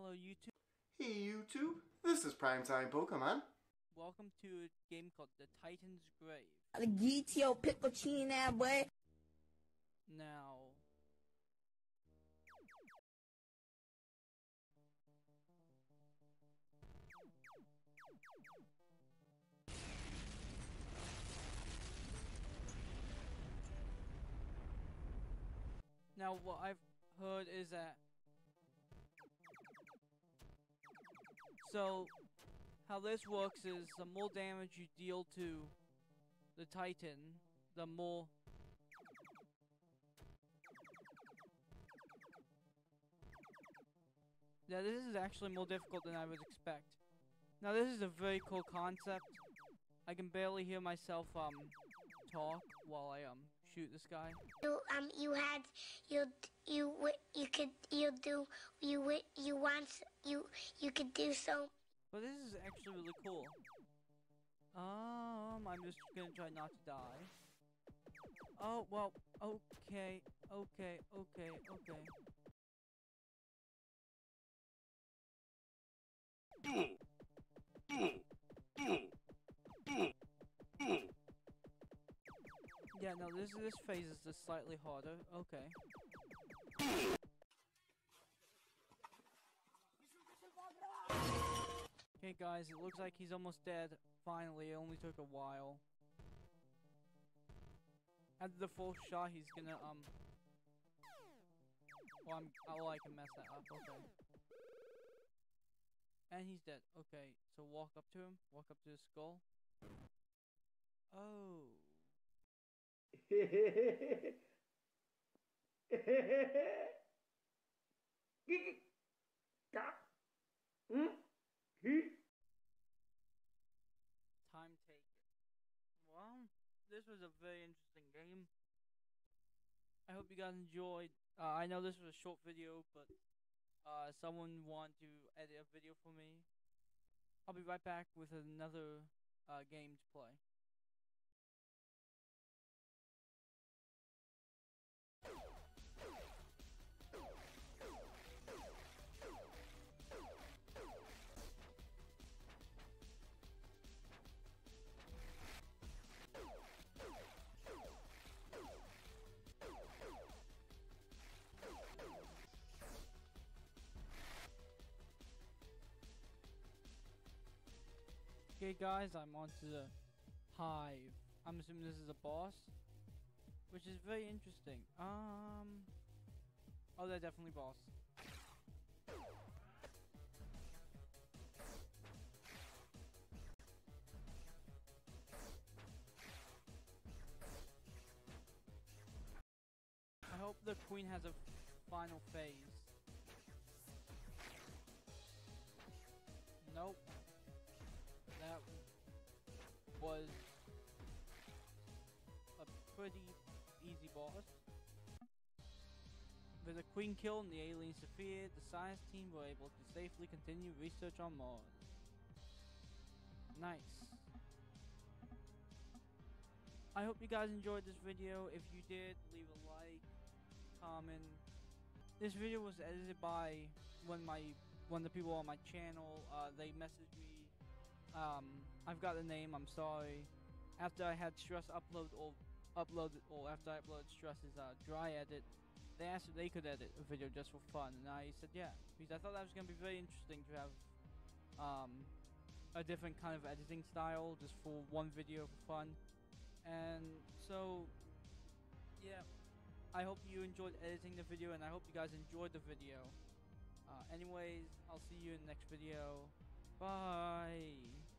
Hello YouTube. Hey YouTube, this is Primetime Pokemon. Welcome to a game called The Titan's Grave. The GTO piccochini that boy. Now, what I've heard is that how this works is the more damage you deal to the Titan, the more this is actually more difficult than I would expect. Now this is a very cool concept. I can barely hear myself talk while I shoot this guy. You could do so. But this is actually really cool. I'm just gonna try not to die. Oh, well, okay. Yeah, no, this phase is just slightly harder. Okay. Okay, guys, it looks like he's almost dead. Finally, it only took a while. After the full shot, he's gonna, well, I can mess that up, okay. And he's dead. Okay, so walk up to him. Walk up to his skull. Oh. Time taken. Well, this was a very interesting game. I hope you guys enjoyed. I know this was a short video, but someone wanted to edit a video for me. I'll be right back with another game to play. Okay guys, I'm on to the hive. I'm assuming this is a boss, which is very interesting. Oh, they're definitely boss. I hope the queen has a final phase. Nope. That was a pretty easy boss. With a queen kill and the aliens defeated, the science team were able to safely continue research on Mars. Nice. I hope you guys enjoyed this video. If you did, leave a like, comment. This video was edited by one of the people on my channel. They messaged me. I've got the name, I'm sorry. After I had Stress after I uploaded Stress's dry edit, they asked if they could edit a video just for fun, and I said yeah, because I thought that was going to be very interesting to have a different kind of editing style just for one video for fun. And so yeah, I hope you enjoyed editing the video, and I hope you guys enjoyed the video. Anyways, I'll see you in the next video. Bye.